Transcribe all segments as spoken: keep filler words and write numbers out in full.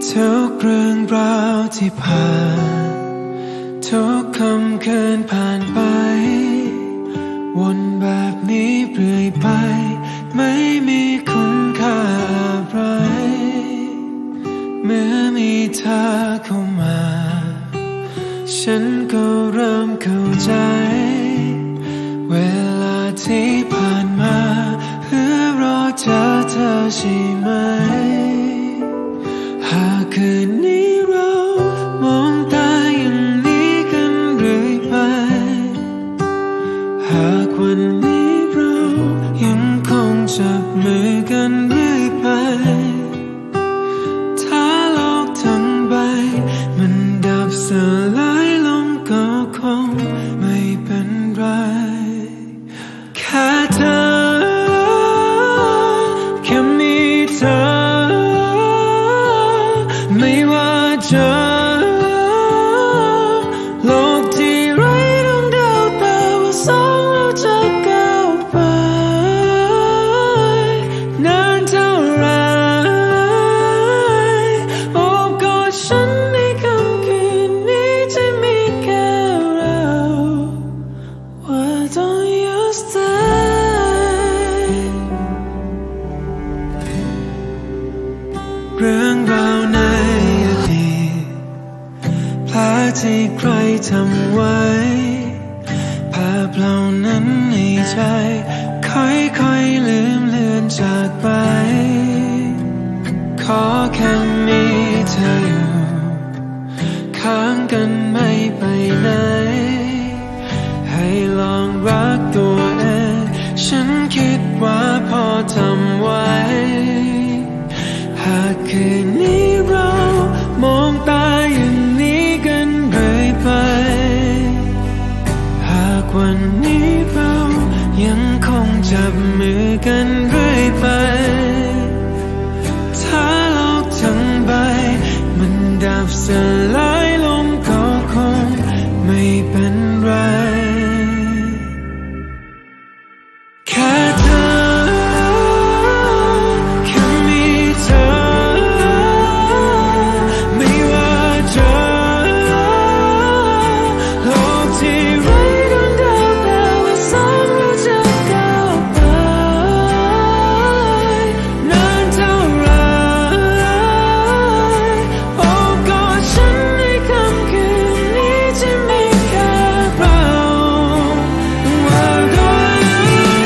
ทุกเรื่องราวที่ผ่านทุกคำคืนผ่านไปวนแบบนี้เรื่อยไปไม่มีคุณค่าอะไรเมื่อมีเธอเข้ามาฉันก็เริ่มเข้าใจเวลาที่ผ่านมาเพื่อรอเจอเธอใช่ไหมหากคืนนี้เรามองตาอย่างนี้กันเรื่อยไปหากวันนี้เรายังคงจับมือกันเรื่อยไปถ้าโลกทั้งใบมันดับสลายลงก็คงไม่เป็นไรแค่เธอแค่มีเธอไม่ว่าจะโลกที่ไร้ดวงดาวแต่ว่าสองเราจะก้าวไปนานเท่าไรโอบกอดฉันในค่ำคืนนี้จะมีแค่เรา Why don't you stay เรื่องราวในอดีตแผลที่ใครทำไว้ภาพเหล่านั้นในใจค่อยๆลืมเลือนจากไปขอแค่มีเธออยู่ข้างกันไม่ไปไหนให้ลองรักตัวเองฉันคิดว่าพอทำไว้หากคืนนี้เรามองตาอย่างนี้กันเรื่อยไปหากวันนี้เรายังคงจับมือกันเรื่อยไปถ้าโลกทั้งใบมันดับสลายลงก็คงไม่เป็นไรแค่เธอแค่มีเธอไม่ว่าจะโลกที่ไร้ดวงดาวแต่ว่าสองเราจะก้าวไปนานเท่าไรโอบกอดฉันในค่ำคืนนี้จะมีแค่เรา Why don't you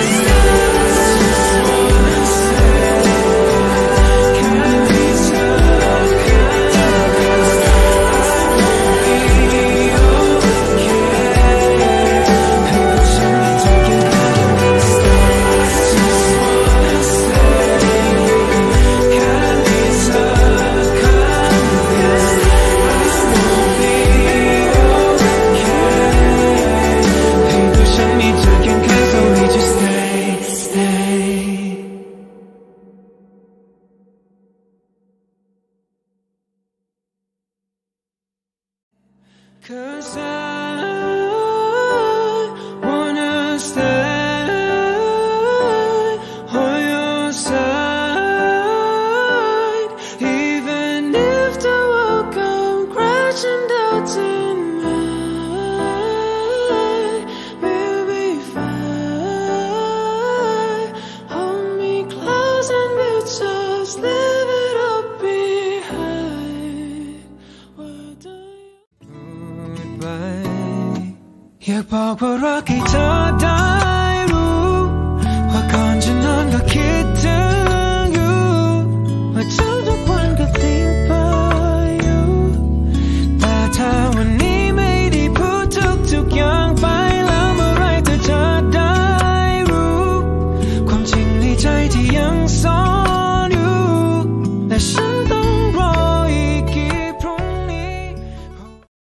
Cause I wanna stay on your side even if the world come crashing down tonight we'll be fine hold me close and we'll just leave it all behind Why don't you อยากบอกว่ารักให้เธอได้